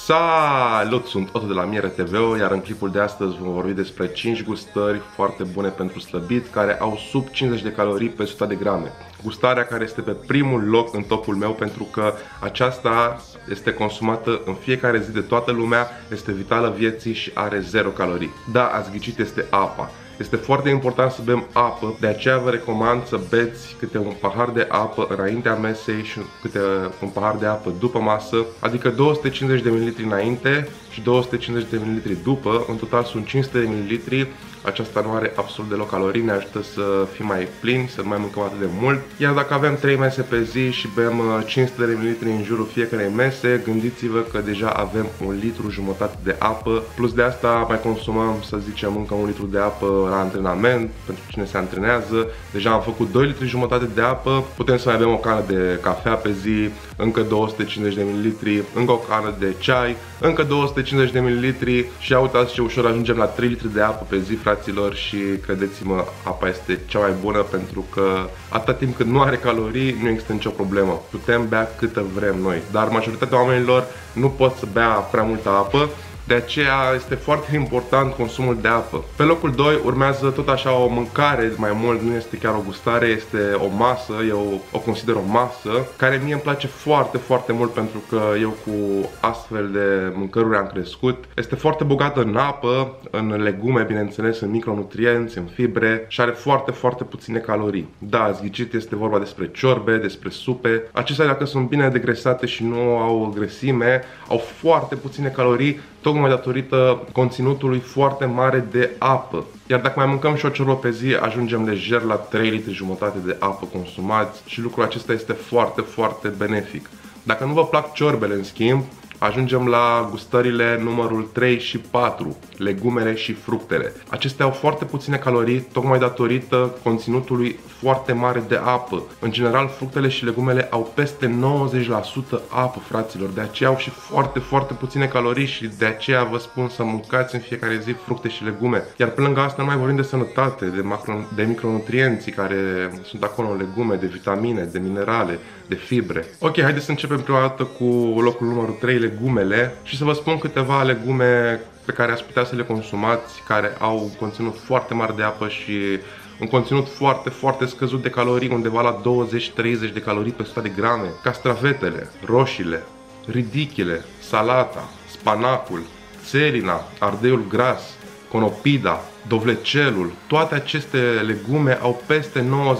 Salut, sunt Otto de la Miere TV, iar în clipul de astăzi vom vorbi despre 5 gustări foarte bune pentru slăbit, care au sub 50 de calorii pe 100 de grame. Gustarea care este pe primul loc în topul meu, pentru că aceasta este consumată în fiecare zi de toată lumea, este vitală vieții și are 0 calorii. Da, ați ghicit, este apa. Este foarte important să bem apă, de aceea vă recomand să beți câte un pahar de apă înaintea mesei și câte un pahar de apă după masă, adică 250 de ml înainte și 250 de ml după, în total sunt 500 de ml. Aceasta nu are absolut deloc calorii, ne ajută să fim mai plini, să nu mai mâncăm atât de mult. Iar dacă avem 3 mese pe zi și bem 500 de ml în jurul fiecarei mese, gândiți-vă că deja avem 1,5 litru de apă. Plus de asta mai consumăm, să zicem, încă 1 litru de apă la antrenament, pentru cine se antrenează. Deja am făcut 2,5 litri de apă, putem să mai bem o cană de cafea pe zi, încă 250 de ml, încă o cană de ceai, încă 250 de ml și uitați ce ușor ajungem la 3 litri de apă pe zi, fraților, și credeți-mă, apa este cea mai bună, pentru că atâta timp cât nu are calorii, nu există nicio problemă. Putem bea câtă vrem noi, dar majoritatea oamenilor nu pot să bea prea multă apă. De aceea este foarte important consumul de apă. Pe locul 2 urmează tot așa o mâncare, mai mult nu este chiar o gustare, este o masă, eu o consider o masă, care mie îmi place foarte, foarte mult, pentru că eu cu astfel de mâncăruri am crescut. Este foarte bogată în apă, în legume, bineînțeles, în micronutrienți, în fibre și are foarte, foarte puține calorii. Da, ați ghicit, este vorba despre ciorbe, despre supe. Acestea, dacă sunt bine degresate și nu au grăsime, au foarte puține calorii, tocmai datorită conținutului foarte mare de apă. Iar dacă mai mâncăm și o ciorbă pe zi, ajungem lejer la 3,5 litri de apă consumați și lucrul acesta este foarte, foarte benefic. Dacă nu vă plac ciorbele, în schimb, ajungem la gustările numărul 3 și 4, legumele și fructele. Acestea au foarte puține calorii, tocmai datorită conținutului foarte mare de apă. În general, fructele și legumele au peste 90% apă, fraților, de aceea au și foarte, foarte puține calorii și de aceea vă spun să mâncați în fiecare zi fructe și legume. Iar pe lângă asta nu mai vorbim de sănătate, de micronutrienții care sunt acolo în legume, de vitamine, de minerale, de fibre. Ok, haideți să începem prima dată cu locul numărul 3, legumele, și să vă spun câteva legume pe care ați putea să le consumați, care au un conținut foarte mare de apă și un conținut foarte, foarte scăzut de calorii, undeva la 20-30 de calorii pe 100 de grame. Castravetele, roșiile, ridichile, salata, spanacul, țelina, ardeiul gras, conopida, dovlecelul, toate aceste legume au peste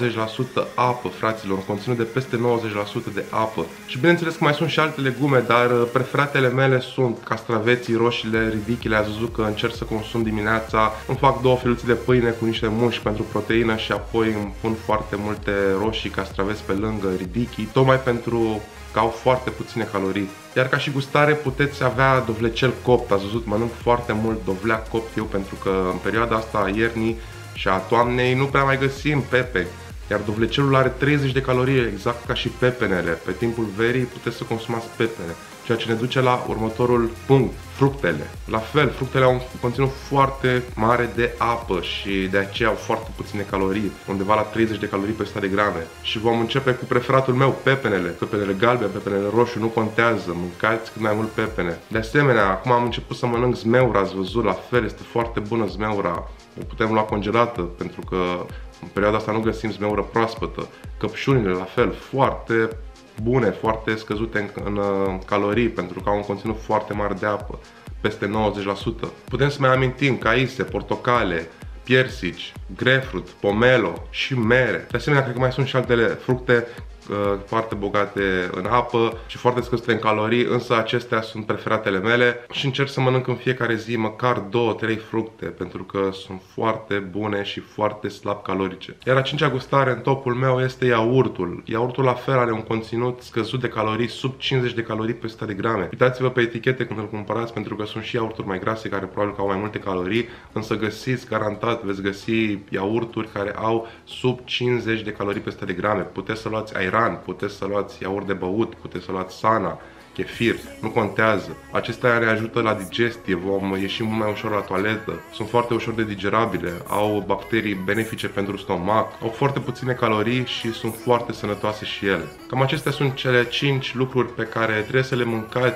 90% apă, fraților, un conținut de peste 90% de apă. Și bineînțeles că mai sunt și alte legume, dar preferatele mele sunt castraveții, roșiile, ridichile. Ați văzut că încerc să consum dimineața, îmi fac 2 filuțe de pâine cu niște mușchi pentru proteină și apoi îmi pun foarte multe roșii, castraveți pe lângă ridichii, tocmai pentru că au foarte puține calorii. Iar ca și gustare puteți avea dovlecel copt. Ați văzut, mănânc foarte mult dovleac copt eu, pentru că în perioada asta a iernii și a toamnei nu prea mai găsim pepe. Iar dovlecelul are 30 de calorii, exact ca și pepenele. Pe timpul verii puteți să consumați pepene. Ceea ce ne duce la următorul punct, fructele. La fel, fructele au un conținut foarte mare de apă și de aceea au foarte puține calorii, undeva la 30 de calorii pe 100 de grame. Și vom începe cu preferatul meu, pepenele. Pepenele galbene, pepenele roșu, nu contează, mâncați cât mai mult pepene. De asemenea, acum am început să mănânc zmeura, ați văzut, la fel, este foarte bună zmeura. O putem lua congelată, pentru că în perioada asta nu găsim zmeură proaspătă. Căpșunile, la fel, foarte bune, foarte scăzute în calorii, pentru că au un conținut foarte mare de apă, peste 90%. Putem să mai amintim caise, portocale, piersici, grapefruit, pomelo și mere. De asemenea, cred că mai sunt și altele fructe foarte bogate în apă și foarte scăzute în calorii, însă acestea sunt preferatele mele și încerc să mănânc în fiecare zi măcar 2-3 fructe, pentru că sunt foarte bune și foarte slab calorice. Iar a cincea gustare în topul meu este iaurtul. Iaurtul la fel are un conținut scăzut de calorii, sub 50 de calorii pe 100 de grame. Uitați-vă pe etichete când îl cumpărați, pentru că sunt și iaurturi mai grase care probabil că au mai multe calorii, însă găsiți, garantat, veți găsi iaurturi care au sub 50 de calorii pe 100 de grame. Puteți să luați Ayran, puteți să luați iaurt de băut, puteți să luați Sana, chefir, nu contează. Acestea ne ajută la digestie, vom ieși mult mai ușor la toaletă, sunt foarte ușor de digerabile, au bacterii benefice pentru stomac, au foarte puține calorii și sunt foarte sănătoase și ele. Cam acestea sunt cele 5 lucruri pe care trebuie să le mâncați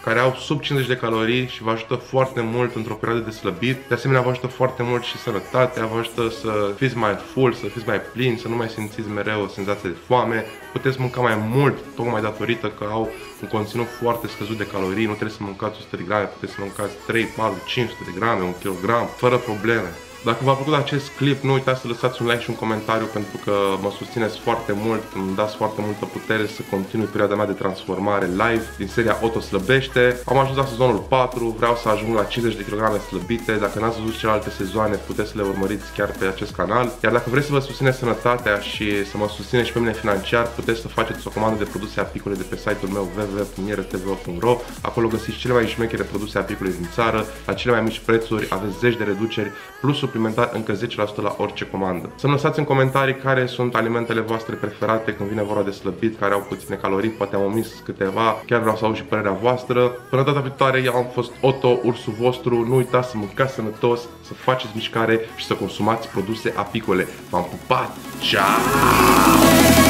care au sub 50 de calorii și vă ajută foarte mult într-o perioadă de slăbit. De asemenea, vă ajută foarte mult și sănătatea, vă ajută să fiți mai full, să fiți mai plini, să nu mai simțiți mereu o senzație de foame. Puteți mânca mai mult, tocmai datorită că au un conținut foarte scăzut de calorii. Nu trebuie să mâncați 100 de grame, puteți să mâncați 3, 4, 500 de grame, 1 kg, fără probleme. Dacă v-a plăcut acest clip, nu uitați să lăsați un like și un comentariu pentru că mă susțineți foarte mult, îmi dați foarte multă putere să continui perioada mea de transformare live din seria Otto slăbește. Am ajuns la sezonul 4, vreau să ajung la 50 de kg slăbite. Dacă n-ați văzut celelalte sezoane, puteți să le urmăriți chiar pe acest canal. Iar dacă vreți să vă susțineți sănătatea și să mă susțineți și pe mine financiar, puteți să faceți o comandă de produse apicole de pe site-ul meu www.mieretv.ro. Acolo găsiți cele mai șmechere produse apicole din țară, la cele mai mici prețuri, aveți zeci de reduceri, plus suplimentar încă 10% la orice comandă. Să-mi lăsați în comentarii care sunt alimentele voastre preferate când vine vorba de slăbit, care au puține calorii, poate am omis câteva, chiar vreau să aud și părerea voastră. Până data viitoare, eu am fost Otto, ursul vostru, nu uitați să mâncați sănătos, să faceți mișcare și să consumați produse apicole. V-am pupat! Ciao!